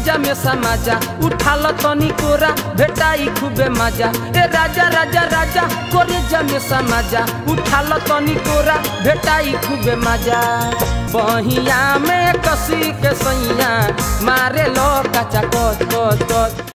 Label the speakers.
Speaker 1: में समाजा उठाल तनी कोरा भेटाई खूबे मजा ए राजा राजा राजा कोरेजा में समाजा उठाल तनी कोरा भेटाई खूबे मजा बहिया में कसी के सैया मारे लो कचा कोच कोच कोच।